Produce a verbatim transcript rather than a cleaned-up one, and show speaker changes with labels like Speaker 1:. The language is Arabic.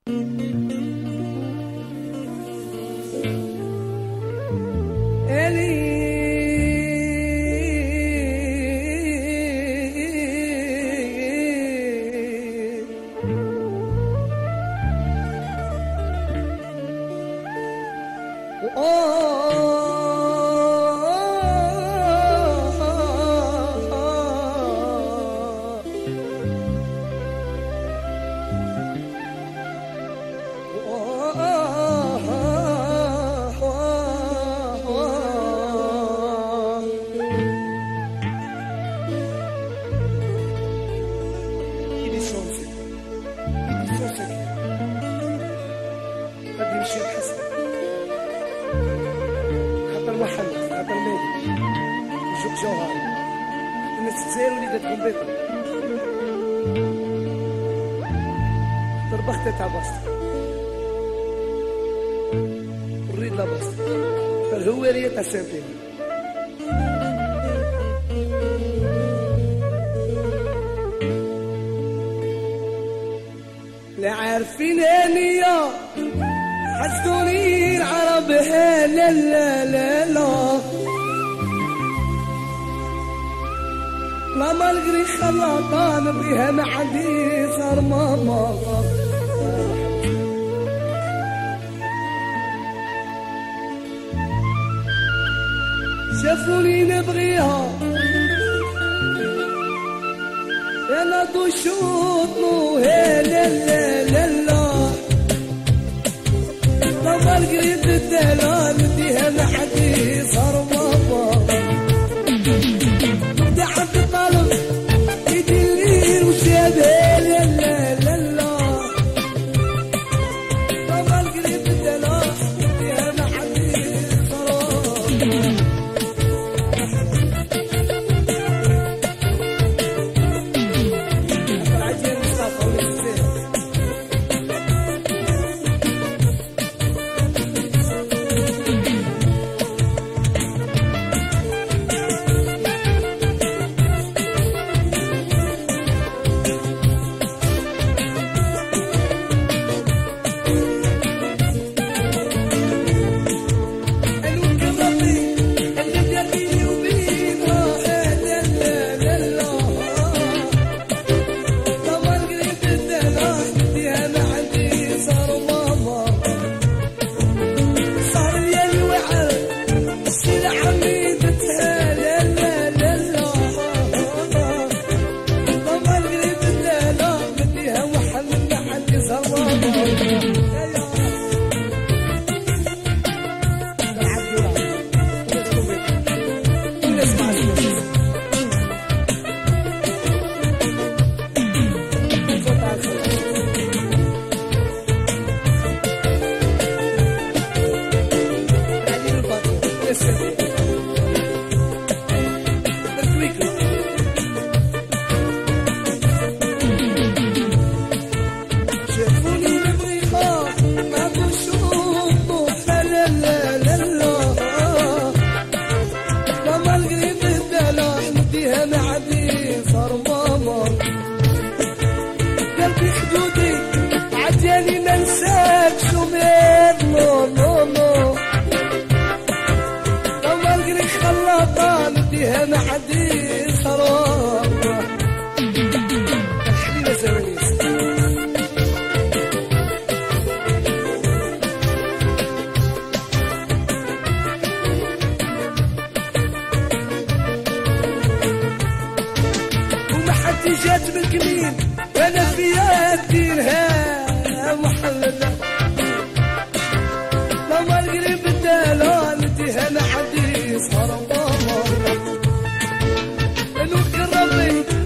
Speaker 1: لا عارفين هنيا حسدوني العرب لا لا لا لا لا مالقري خلاطان بيها ما عندي صار ماما شافوني نبغيها انا ضشوط مو لا لا لا لا طبعا قريب الدلال فيها ما حد صار بابا دعت الطلب يدي الليل وشابه لا لا لا لا طبعا قريب الدلال فيها ما حد صار ما حد صار الحليلة زمانيس وما حد جات من كمين وانا فيها دينها محللة لما القريب الدلال اديها ما حد صار